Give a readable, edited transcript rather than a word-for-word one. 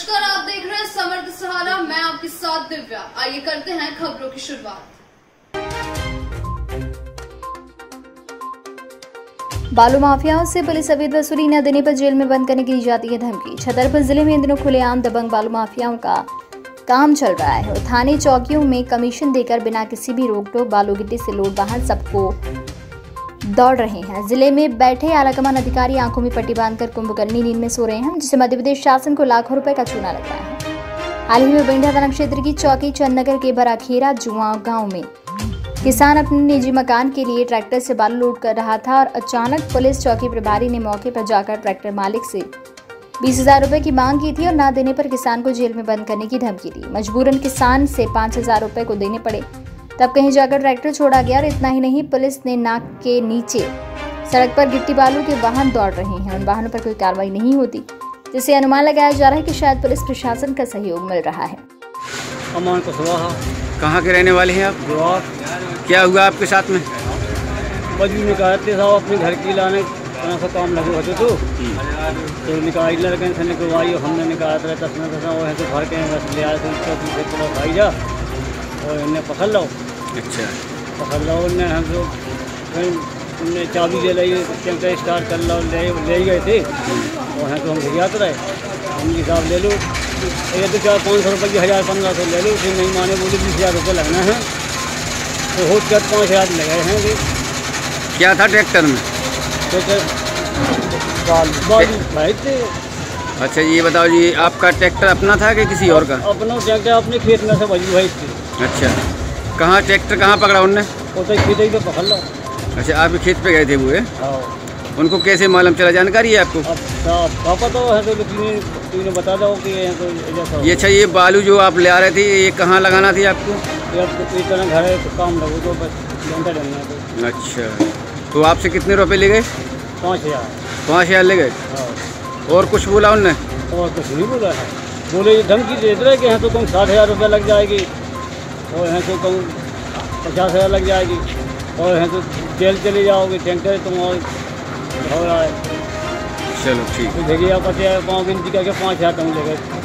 नमस्कार, आप देख रहे हैं समर्थ सहारा। मैं आपके साथ दिव्या। आइए करते हैं खबरों की शुरुआत। बालू माफियाओं से पुलिस अवैध वसूली न देने पर जेल में बंद करने की दी जाती है धमकी। छतरपुर जिले में इन दिनों खुलेआम दबंग बालू माफियाओं का काम चल रहा है और थाने चौकियों में कमीशन देकर बिना किसी भी रोक टोक बालू गिट्टी से लोड वाहन सबको दौड़ रहे हैं। जिले में बैठे आलाकमान अधिकारी आंखों में पट्टी बांधकर कुंभकर्णी नींद में सो रहे हैं, जिससे मध्य प्रदेश शासन को लाखों रुपए का चूना लग रहा है। हाल ही में बिंडिया थाना क्षेत्र की चौकी चंदनगर के बराखेरा जुआ गांव में किसान अपने निजी मकान के लिए ट्रैक्टर से बालू लोड कर रहा था और अचानक पुलिस चौकी प्रभारी ने मौके पर जाकर ट्रैक्टर मालिक से 20,000 रुपए की मांग की थी और न देने पर किसान को जेल में बंद करने की धमकी दी। मजबूरन किसान से 5,000 रुपए को देने पड़े, तब कहीं जाकर ट्रैक्टर छोड़ा गया। और इतना ही नहीं, पुलिस ने नाक के नीचे सड़क पर गिट्टी बालू के वाहन दौड़ रहे हैं, उन वाहनों पर कोई कार्रवाई नहीं होती, जिससे अनुमान लगाया जा रहा है कि शायद पुलिस प्रशासन का सहयोग मिल रहा है। अमान कुशवाहा। कहाँ के रहने वाले हैं आप? जवाब क्या हुआ आपके साथ में? मजबूर निकाल थे साहब, अपने घर की लाने कहाँ से काम लगे होते तो निकाल लड़के से निकलवाई और हमने निकाला था तस्ना वो है तो घर के बस ले आए थे उसको खाई जा और इन्हें पकड़ लो। अच्छा, पकड़ लो उन्हें हम लोग उन्हें चाबी ले ली, टेंकर स्टार्ट कर लो ले गए थे और हैं तो हम भिजाते रहे। हम हिसाब ले लो, ये तो 400-500 रुपये की 1,000-1,500 ले लो, फिर नहीं माने बोले 20,000 रुपये लगना है तो हो कर 5,000 लगे हैं। भी क्या था ट्रैक्टर में? बालू भाई थे। अच्छा, ये बताओ जी, आपका ट्रैक्टर अपना था कि किसी और का? अपना ट्रैक्टर अपने खेत में से बजी भाई थे। अच्छा, कहाँ ट्रैक्टर कहाँ पकड़ा उनने? वो तो खेत ही पे पकड़ लो। अच्छा, आपके खेत पे गए थे वो? हाँ। उनको कैसे मालूम चला, जानकारी है आपको? अब पापा तो है तो तुम्हें बता दो कि तो ये अच्छा, ये बालू जो आप ले आ रहे थे ये कहाँ लगाना थी आपको? इतना घर है तो काम लगो तो बस घंटा डलना तो। अच्छा, तो आपसे कितने रुपए ले गए? 5,000। 5,000 ले गए। हाँ। और कुछ बोला उनने? और कुछ नहीं बोला है, बोले ये धमकी दे रहे कि हैं तो कम 60,000 रुपये लग जाएगी और हैं तो कम 50,000 लग जाएगी और हैं तो जेल चले जाओगे, टैंकर तुम और हो रहा है। चलो ठीक तो देखिए आप पता है पाँव गिनती करके 5,000 कम ले गए।